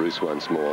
loose once more.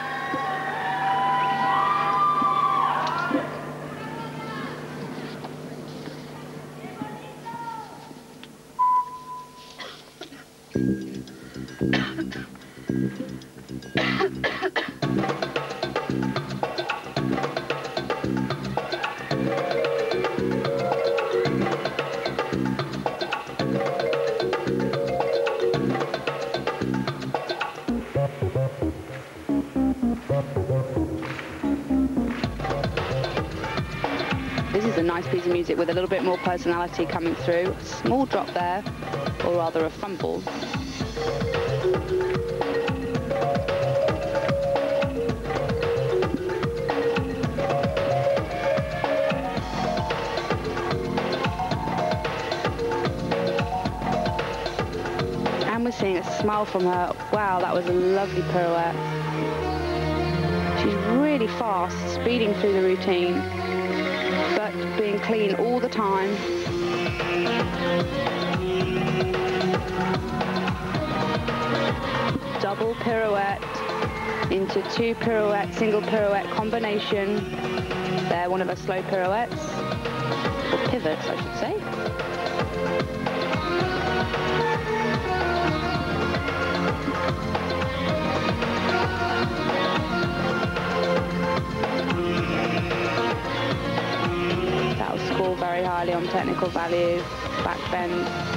This is a nice piece of music with a little bit more personality coming through. A small drop there, or rather a fumble. And we're seeing a smile from her. Wow, that was a lovely pirouette. She's really fast, speeding through the routine, but being clean all the time. Double pirouette into two pirouette, single pirouette combination. There, one of her slow pirouettes, or pivots, I should say. Score very highly on technical value, back bend.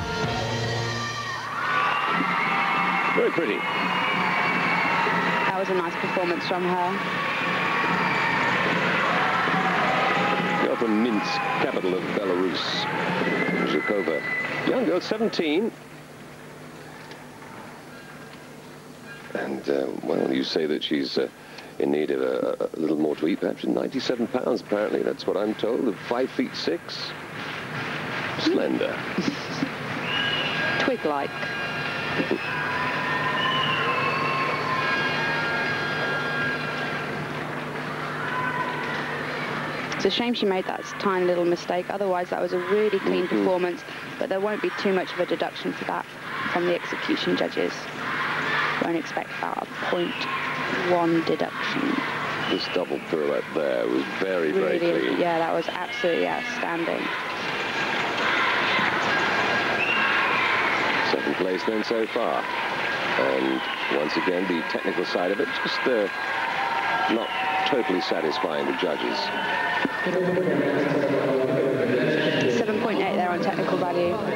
Very pretty. That was a nice performance from her. Girl from Minsk, capital of Belarus, Zhukova. Young girl, 17. And, well, you say that she's in need of a little more to eat, perhaps 97 pounds, apparently. That's what I'm told, of 5'6". Slender. Twig-like. It's a shame she made that tiny little mistake. Otherwise, that was a really clean performance, but there won't be too much of a deduction for that from the execution judges. Won't expect about a 0.1 deduction. This double pirouette there was very, very clean. Yeah, that was absolutely outstanding. Second place then so far. And once again, the technical side of it, just not totally satisfying the judges. 7.8 there on technical value.